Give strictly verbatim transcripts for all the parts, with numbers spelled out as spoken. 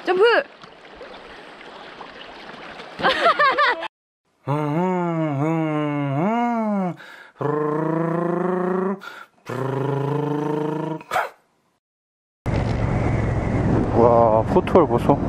점프! 와, 포토를 보소.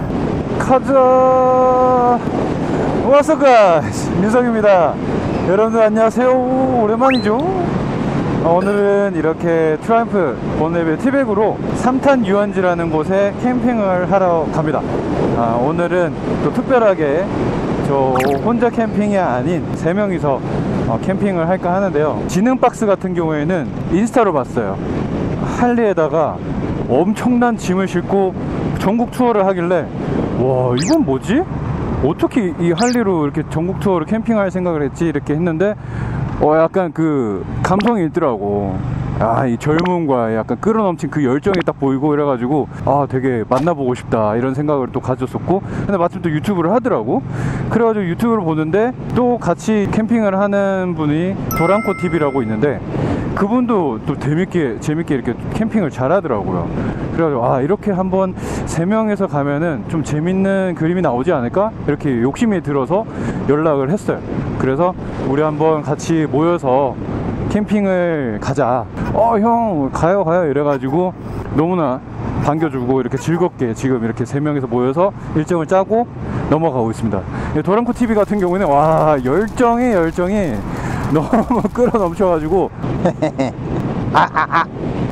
가자. What's up guys, 민석입니다. 여러분들 안녕하세요. 오랜만이죠. 오늘은 이렇게 트라이언프 본네빌 티백으로 삼탄 유원지라는 곳에 캠핑을 하러 갑니다. 아, 오늘은 또 특별하게 저 혼자 캠핑이 아닌 세 명이서 어, 캠핑을 할까 하는데요. 지능박스 같은 경우에는 인스타로 봤어요. 할리에다가 엄청난 짐을 싣고 전국 투어를 하길래 와, 이건 뭐지? 어떻게 이 할리로 이렇게 전국 투어를 캠핑할 생각을 했지? 이렇게 했는데 어 약간 그 감성이 있더라고. 아, 이 젊음과 약간 끌어넘친 그 열정이 딱 보이고 이래가지고 아, 되게 만나보고 싶다 이런 생각을 또 가졌었고, 근데 마침 또 유튜브를 하더라고. 그래가지고 유튜브를 보는데 또 같이 캠핑을 하는 분이 도랑코 티비라고 있는데 그분도 또 재밌게 재밌게 이렇게 캠핑을 잘 하더라고요. 그래가지고 아, 이렇게 한번 세 명에서 가면은 좀 재밌는 그림이 나오지 않을까? 이렇게 욕심이 들어서 연락을 했어요. 그래서 우리 한번 같이 모여서 캠핑을 가자. 어, 형 가요 가요 이래가지고 너무나 반겨주고 이렇게 즐겁게 지금 이렇게 세 명이서 모여서 일정을 짜고 넘어가고 있습니다. 도랑코 티비 같은 경우는 와, 열정이 열정이 너무 끌어넘쳐가지고 아, 아, 아.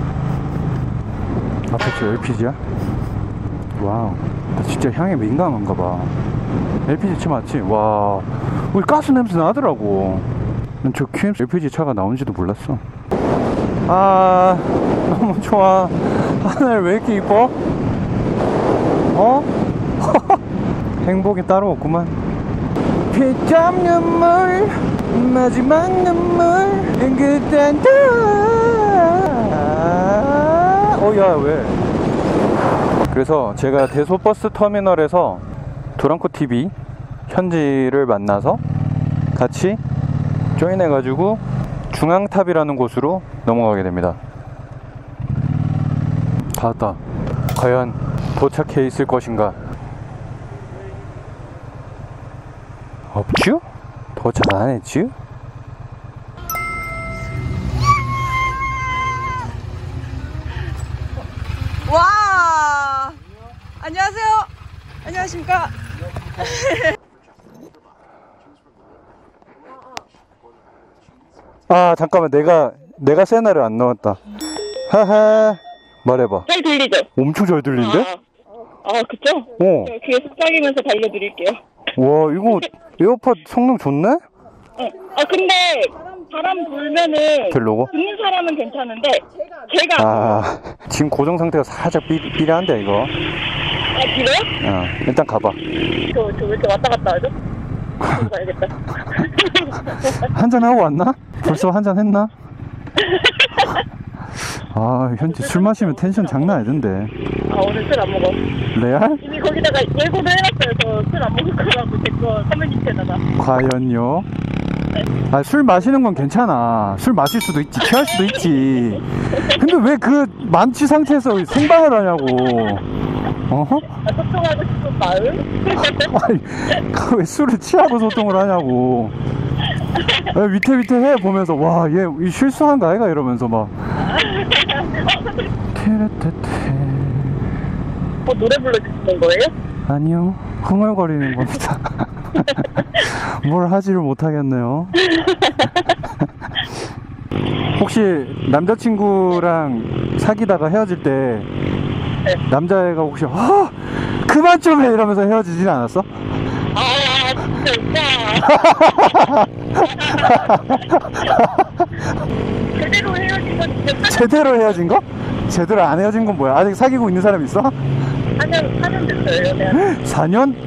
앞에 저 엘피지야? 와우, 나 진짜 향에 민감한가 봐. 엘피지 차 맞지? 와, 우리 가스 냄새 나더라고. 저 큐엠씨 엘피지 차가 나온지도 몰랐어. 아, 너무 좋아. 하늘 왜 이렇게 이뻐? 어? 행복이 따로 없구만. 피땀 눈물 마지막 눈물 그땐 다. 어야 왜? 그래서 제가 대소버스 터미널에서 도랑코 티비 현지를 만나서 같이 조인해가지고 중앙탑이라는 곳으로 넘어가게 됩니다. 다 왔다. 과연 도착해 있을 것인가? 없쥬? 도착 안 했쥬? 와! 안녕하세요. 안녕하십니까? 아, 잠깐만, 내가 내가 세나를 안 넣었다. 하하. 말해봐. 잘 들리죠? 엄청 잘 들린데? 아, 아 그쵸? 어. 귀에 속삭이면서 달려드릴게요. 와, 이거 에어팟 성능 좋네? 어. 아, 근데 바람 불면은 별로고? 듣는 사람은 괜찮은데 제가 아, 지금 고정 상태가 살짝 삐, 삐리한데 이거. 아, 그래요? 어, 일단 가봐. 저, 저 왜 이렇게 왔다 갔다 하죠? 가야겠다. 한잔하고 왔나? 벌써 한잔 했나? 아, 현지 술 마시면 텐션 장난 아니던데. 아, 오늘 술 안 먹어. 레알? 이미 거기다가 예고도 해놨어요. 저 술 안 먹을 거라고 제거 커뮤니티에다가. 과연요? 아, 술 마시는 건 괜찮아. 술 마실 수도 있지, 취할 수도 있지. 근데 왜 그 만취 상태에서 생방을 하냐고. 어허? 아, 소통하고 싶은 마음? 아니, 그 왜 술을 취하고 소통을 하냐고. 아, 밑에 밑에 해 보면서 와, 얘 실수한 거 아이가 이러면서 막. 어, 노래 불러주시는 거예요? 아니요, 흥얼거리는 겁니다. 뭘 하지를 못하겠네요. 혹시 남자친구랑 사귀다가 헤어질 때 네. 남자애가 혹시 아, 그만 좀 해 이러면서 헤어지진 않았어? 아, 진짜. 제대로 헤어진 건 진짜 제대로 헤어진 거? 제대로 안 헤어진 건 뭐야? 아직 사귀고 있는 사람 있어? 사 년, 사 년 됐어요, 내가. 사 년?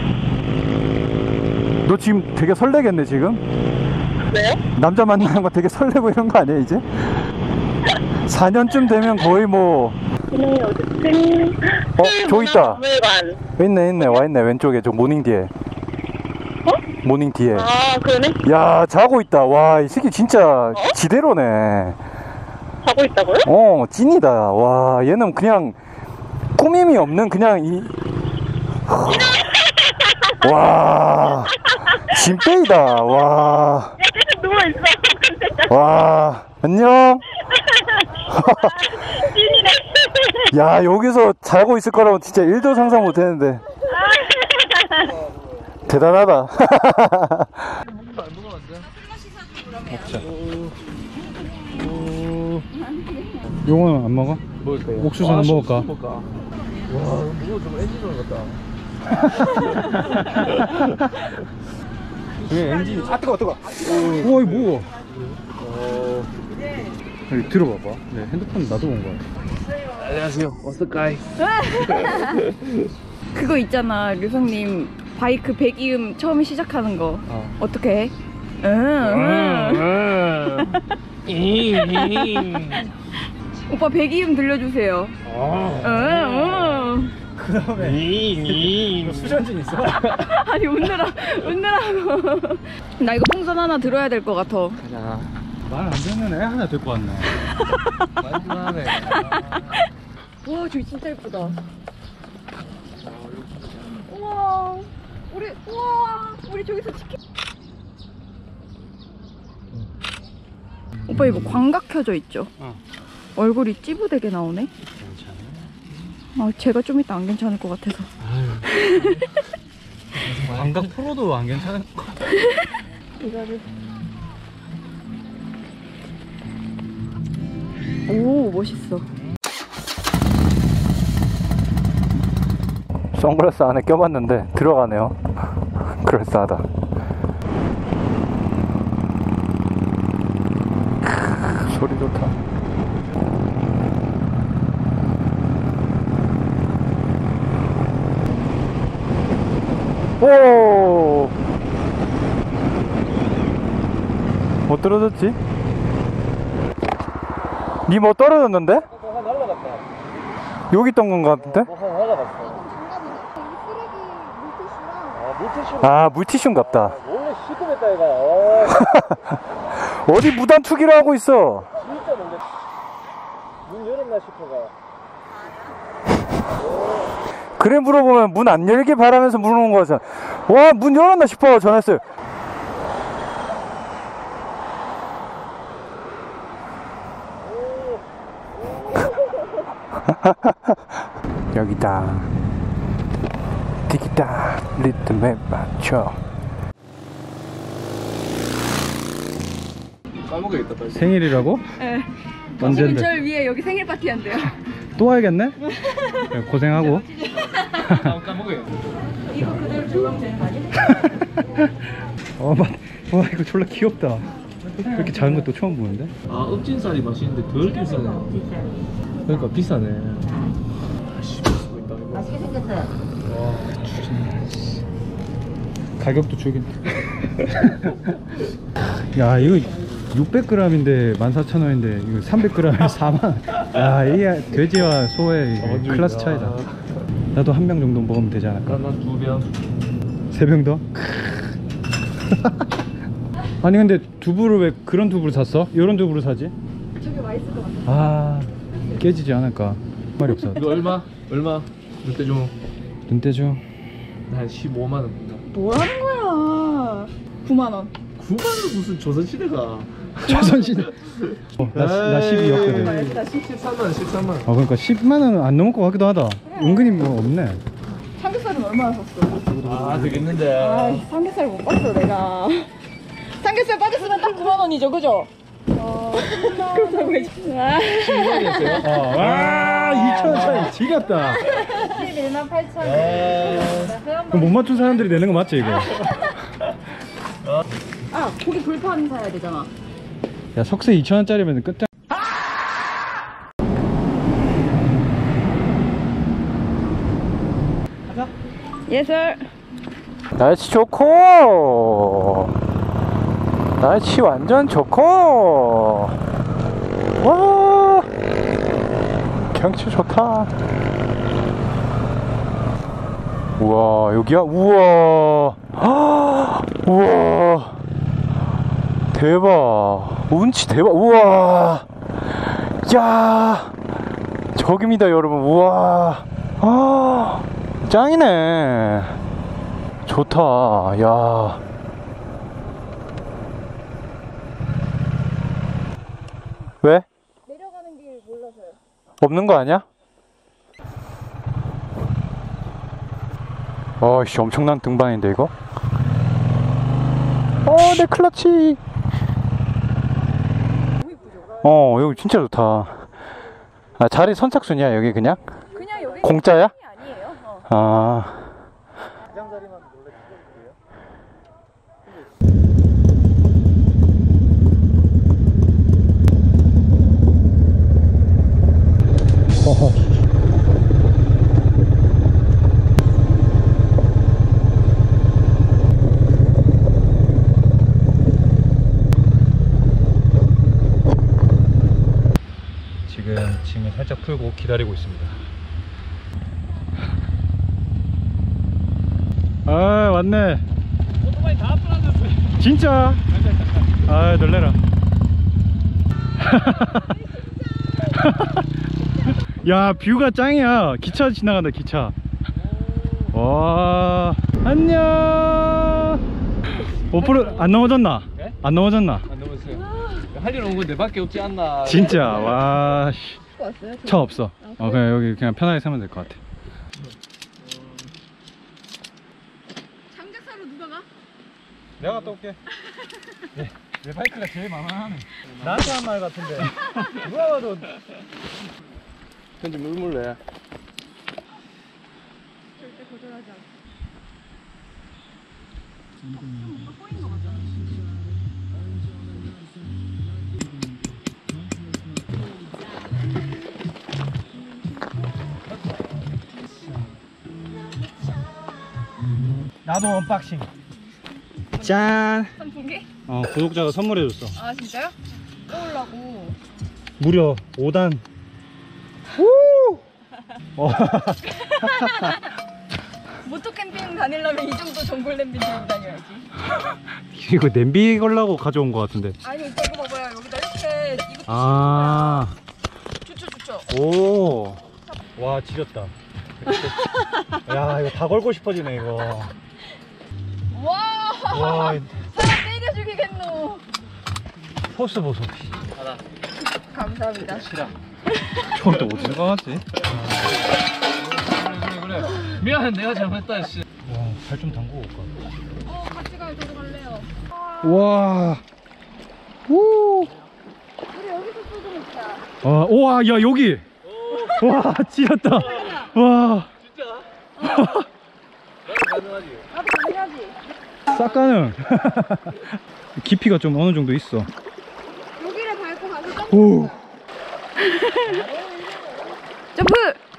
너 지금 되게 설레겠네 지금? 왜요? 남자 만나는 거 되게 설레고 이런 거 아니야 이제? 사 년쯤 되면 거의 뭐. 그냥 어쨌든. 어? 저 있다. 박물관. 있네 있네 와있네 왼쪽에 저 모닝 뒤에. 어? 모닝 뒤에. 아, 그러네? 야, 자고 있다. 와, 이 새끼 진짜 어? 지대로네. 자고 있다고요? 어, 찐이다. 와, 얘는 그냥 꾸밈이 없는 그냥 이 와, 진빼이다. 와. 야, 계속 누워있어. 와, 안녕. 찐이네. 야, 여기서 자고 있을 거라고 진짜 일도 상상 못 했는데. 대단하다. 용어는 안 먹어? 먹을까요? 옥수수는 아, 먹을까? 먹을까? 와, 무거워. 좀 엔진으로 같다. 왜 엔진? 아, 뜨거워, 뜨거워. 우와, 이거 뭐야? 여기 들어봐봐. 네, 핸드폰 놔두고 온 거야. 안녕하세요. 어스카이. 그거 있잖아, 류성님. 바이크 배기음 처음에 시작하는 거. 어. 어떻게 해? 응, 응. 오빠 배기음 들려주세요. 응, 응. 그 다음에 수전진 있어? 아니, 웃느라, 웃느라고. 나 이거 풍선 하나 들어야 될 것 같아. 가자. 말 안 듣는 애 하나 데리고 왔네. 만만하네. 와, 저기 진짜 예쁘다. 우와, 우리, 우와, 우리 저기서 치킨. 오빠 이거 광각 켜져 있죠? 어. 얼굴이 찌부되게 나오네? 괜찮아. 아, 제가 좀 이따 안 괜찮을 것 같아서. 광각 프로도 안 괜찮을 것 같아. 이거를. 오, 멋있어. 선글라스 안에 껴봤는데 들어가네요. 그럴싸하다. 크, 소리 좋다. 오! 뭐 떨어졌지? 니 뭐 떨어졌는데? 뭐 하나 날라갔다. 여기 있던 건가 같은데? 뭐 하나 날라갔어. 아, 물티슈. 아, 물티슈인갑다. 원래 시커맸다, 얘가. 어, 어디 무단 투기를 하고 있어? 진짜 놀래. 문 열었나 싶어가. 그래 물어보면 문 안 열길 바라면서 물어보는 거잖아. 와, 문 열었나 싶어 전화했어요. 여기다. 디기다. 리듬에 맞춰. 까먹어야겠다, 빨리. 생일이라고? 네. 언젠데? 지금 절 위에 여기 생일 파티 한대요. 또 와야겠네? 네, 고생하고. 까먹어야겠다. 이거 그대로 들어가면 되는 거 아니야? 어, 맞. 와, 이거 졸라 귀엽다. 그렇게 작은 것도 처음 보는데? 아, 읍진살이 맛있는데 덜 비싸네. 그러니까 비싸네. 아씨, 비싸고 있다, 이거. 맛있게 생겼어요. 와, 가격도 죽인. 야, 이거 육백 그램인데 만 사천 원인데 이거 삼백 그램에 사만 원. 야, 이게 돼지와 소의 이게 클래스 차이다. 나도 한 병 정도 먹으면 되지 않을까? 난두 병. 세 병 더? 아니 근데 두부를 왜 그런 두부를 샀어? 이런 두부를 사지? 저기 와 있을 것 같아. 아, 깨지지 않을까? 말이 없어. 이거 얼마? 얼마? 그때 좀. 눈대죠. 한 십오만 원. 뭐라는 거야? 구만 원. 구만 원 무슨 조선시대가. 조선시대. 어, 나, 나 십이였거든. 나 십삼만 원, 십삼만 원. 아, 그러니까 십만 원은 안 넘을 것 같기도 하다. 은근히 뭐 없네. 삼겹살은 얼마나 샀어? 아, 되겠는데. 아, 삼겹살 못 봤어 내가. 삼겹살 빠졌으면 딱 구만 원이죠, 그죠? 어, 그렇다고 해. 십만이었어요? 아, 와, 이천 원 차이 지렸다. 십일만 팔천 원. 그럼 못 맞춘 사람들이 내는 거 맞지, 이거? 아, 고기 불판 사야 되잖아. 야, 석쇠 이천 원짜리면 끝장. 예술. 날씨 좋고, 날씨 완전 좋고, 와, 경치 좋다. 우와, 여기야? 우와, 우와, 대박. 운치 대박. 우와, 야, 저깁니다 여러분. 우와, 아, 짱이네. 좋다. 야. 왜? 내려가는 길 몰라서요. 없는 거 아니야? 어이씨, 엄청난 등반인데 이거? 어, 내 클러치. 어, 여기 진짜 좋다. 아, 자리 선착순이야 여기 그냥? 그냥 여기 공짜야? 아니에요. 어. 아. 지금 짐을 살짝 풀고 기다리고 있습니다. 아, 왔네. 오토바이 다 부러졌어요. 진짜? 아, 놀래라. 야, 뷰가 짱이야. 기차 지나간다, 기차. 와, 안녕. 오프로 안 넘어졌나? 네? 안 넘어졌나? 안 넘었어요. 할 일 없는 건 내밖에 없지 않나. 진짜. 와, 씨. 왔어요? 차 없어. 어, 그냥 여기 그냥 편하게 세면 될 것 같아. 장작사로 누가 가? 내가 갔다 올게. 내, 내 바이크가 제일 만만하네. 나한테 한 말 같은데. 누가 봐도. 편지 물물래. 절대 거절하지 않아. 나도 언박싱. 짠. 선풍기? 어, 구독자가 선물해줬어. 아 진짜요? 떠올라고. 무려 오 단. 우! 어. 모토 캠핑 다니려면 이 정도 전골 냄비 들고 다녀야지. 이거 냄비 걸라고 가져온 것 같은데. 아니 오빠 이거 봐봐요. 여기다 이렇게 이거 아. 좋죠 좋죠. 오. 와, 지렸다. 야, 이거 다 걸고 싶어지네, 이거. 와. 와, 사람 때려 죽이겠노. 포스 보소. 감사합니다. 저걸 또 어디서 가지? 그래 그래 그래. 미안 내가 잘못했다 씨. 와, 발 좀 담그고 올까? 어 같이 가요. 저도 갈래요. 와. 우. 우리 여기서 쏘고 먹자. 아, 우와, 야, 여기. 와, 지렸다. 와. 진짜? 나도 가능하지. 나도 가능하지. 싹 가능. 깊이가 좀 어느 정도 있어. 여기를 밟고 가서 오. 점프.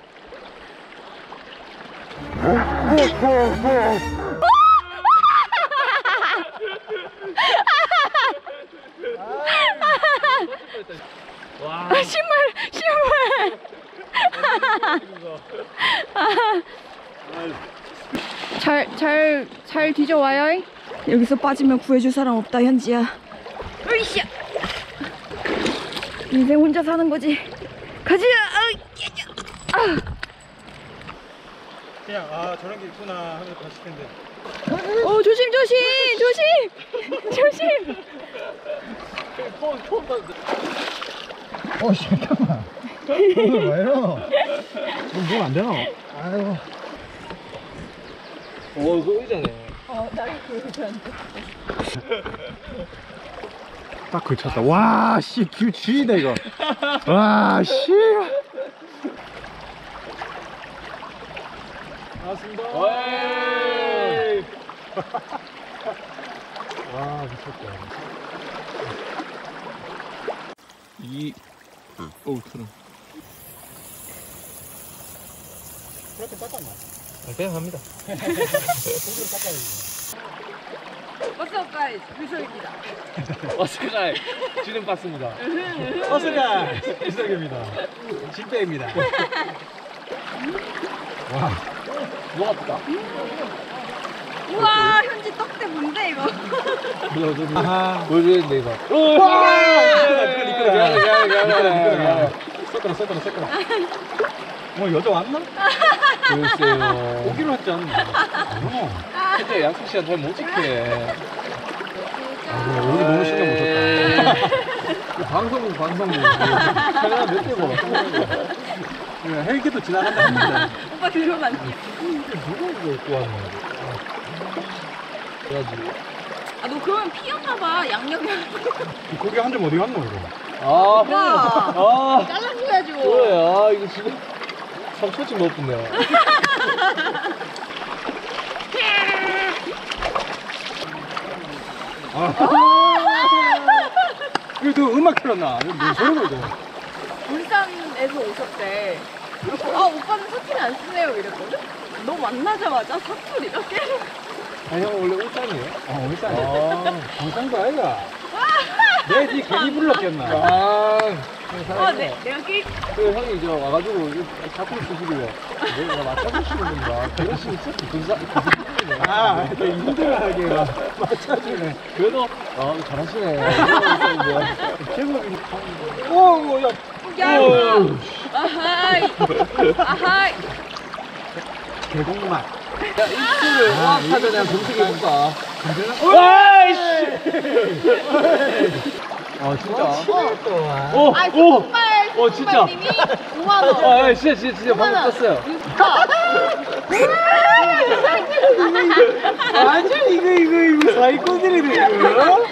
와. 아, 신발 신발. 잘 잘 잘 뒤져와요. 여기서 빠지면 구해줄 사람 없다 현지야. 으이씨. 인생 혼자 사는 거지. 가자. 아, 그냥 아, 저런 게 있구나 하면서 갔을 텐데. 어 조심 조심 조심 조심. 처음 처음 봤는데. 어, 잠깐만. 오늘 왜 이러? 뭐안 되나? 아이고. 오 이거 의자네. 어 나를 구해줘야 딱 걸쳤다. 와, 씨, 뷰 쥐다 이거. 와, 씨. 반갑습니다. 와 미쳤다. 이 어우 트름. 그렇게 닦았나? 그냥 합니다. What's up guys? 유솔입니다. 어스카이 주는 받습니다. 어스가 일석입니다. 진배입니다. 와, 녹았다. 우와 현지 떡대 뭔데 이거? 아하. 보여줘야 되는데 이거. 와! 미안해 미안해 미안해 미안해. 섞어라, 섞어라, 섞어라. 뭐 여자 왔나? 글쎄요. 오기로 했지 않나? 진짜 약속 시간 잘 못 지켜. 아, 우리 너무 신경 못 썼다. 방송국 방송국. 카메라 몇 대 봐. 헬기도 지나간다 했는데. 오빠 들으면 안 돼. 누가 이거 입고 왔노? 그래가지고. 아, 너 그러면 피었나봐, 양념이. 고기 한 점 어디 갔노, 이거? 아, 오빠. 아. 잘라줘야죠. 그래, 아, 이거 지금 삼초쯤 못 붙네. 아. 이거 너 음악 틀었나? 이거 무슨 소리야, 이거? 울산에서 오셨대. 아, 오빠는 사투리 안 쓰네요, 이랬거든? 너 만나자마자 사투리 이렇게? 아, 형 원래 울산이에요? 아, 울산. 아, 경상도 아이가? 내가 니 괜히 불렀겠나? 아, 아, 네, 내가 게임. 그 형이 이제 와가지고 이거 자꾸 쓰시길래 내가 맞춰주시는 건가? 그런 식으로 있었지. 군사, 아, 되게 힘들어하게 막 맞춰주네. 그래도, 아, 잘하시네. 이러면서 제목이. 오, 야. 야, 어우, 아하이. 아하이. 개공맛. 야, 이거를 와, 하자 내가 검색해볼까? 와이씨! 아, 진짜? 오, 아, 오! 정말, 어, 진짜. 정말님이 오만 원. 아, 야, 진짜, 진짜, 진짜 오만 방금 원. 떴어요. 완전 이거, 이거, 이거 사기꾼들이네, 이거.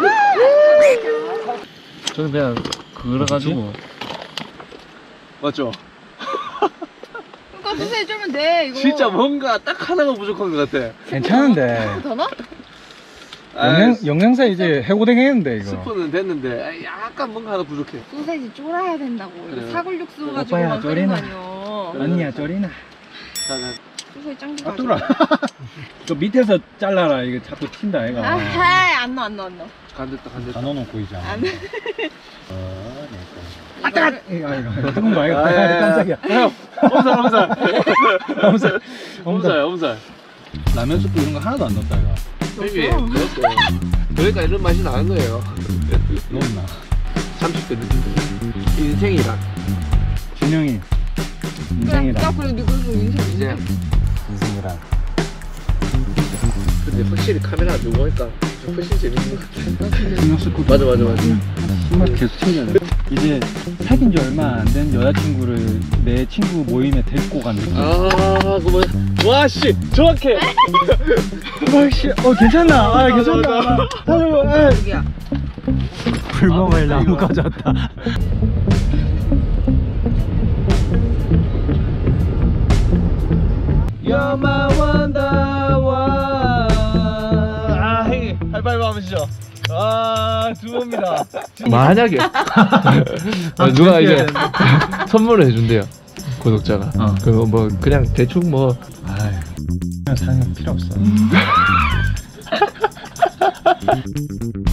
저는 그냥 그래가지고 맞죠? 그러니까 수세 해주면 돼, 이거. 진짜 뭔가 딱 하나가 부족한 것 같아. 괜찮은데. 더 나? 영양, 영양사 이제 해고댕 했는데, 이거. 스프는 됐는데 약간 뭔가 하나 부족해. 소세지 쫄아야 된다고. 이거 그래. 사골육수 오빠야, 가지고만 끓인 거 쫄이나. 아니야. 언니야, 쫄이나. 자, 자. 소세지 짱구 아, 뚫어. 저 밑에서 잘라라. 이거 자꾸 튄다, 얘가. 아하이, 안 넣어, 안 넣어, 안 넣어. 간됐다 간됐다. 넣어놓고 이제. 안 넣어. 어, 네. 아, 따! 이거, 이거. 뜨거운 거 아이가? 아, 야, 야, 야. 깜짝이야. 형, 엄살 엄살. 엄살. 엄살 엄살. 라면 스프 이런 거 하나도 안 넣었다, 이거. 형님, 넣었어요. 그러니까 이런 맛이 나는 거예요. 넣었나? 삼십 대 인생이란 진영이. 인생이라. 야, 그래, 니 그래서 인생 이제. 인생이라. 근데 확실히 카메라 누구 하니까 좀 훨씬 재밌는 것 같아. 신경 쓰고. 맞아 맞아 맞아. 정말 계속 챙겨야 돼. 이제 사귄 지 얼마 안 된 여자친구를 내 친구 모임에 데리고 간 느낌. 아, 그뭐 와씨 정확해. 와씨, 어 괜찮나? 아 괜찮나? 아, 여기야. 불멍을 나무 가져왔다. You're my wonder. 아, 형님 하이파이브 한번 시죠. 아, 두 번입니다. 만약에 누가 이제 선물을 해준대요. 구독자가. 어. 그거 뭐 그냥 대충 뭐 아이, 그냥 사는 거 필요 없어.